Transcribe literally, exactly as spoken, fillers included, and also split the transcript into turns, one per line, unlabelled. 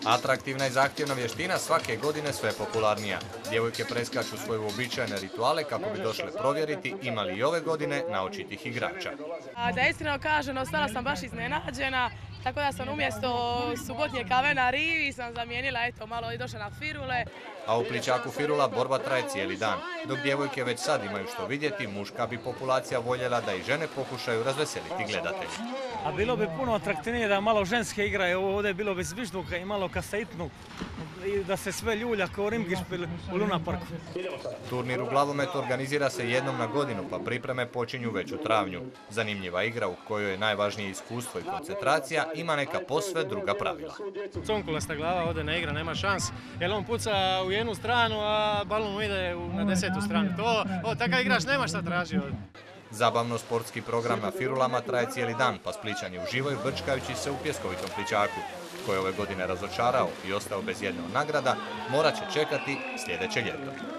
Atraktivna i zahtjevna vještina svake godine sve popularnija. Djevojke preskaču svoje uobičajene rituale kako bi došle provjeriti ima li i ove godine naočitih igrača.
A da iskreno kažem, ostala sam baš iznenađena, tako da sam umjesto subotnje kave na rivi sam zamijenila, eto, malo i došla na firule.
A u Pličaku Firula borba traje cijeli dan. Dok djevojke već sad imaju što vidjeti, muška bi populacija voljela da i žene pokušaju razveseliti gledatelje.
A bilo bi puno atraktivnije da malo ženske igraju, ovo ovdje bilo bi zvižduka i malo kasetnu, i da se sve ljulja kao rimgišpil u Luna Parku.
Turnir u glavometu organizira se jednom na godinu, pa pripreme počinju već u travnju. Zanimljiva igra u kojoj je najvažnije iskustvo i koncentracija ima neka posve druga pravila.
Conkulasta glava ovdje ne igra, nema šans, jer on puca u jednu stranu, a balon ide na desetu stranu. To, o, takav igrač nema šta traži ovdje.
Zabavno sportski program na Firulama traje cijeli dan, pa Splićani uživaju brčkajući se u pjeskovitom Pličaku, koji je ove godine razočarao i ostao bez jedne od nagrada, morat će čekati sljedeće ljeto.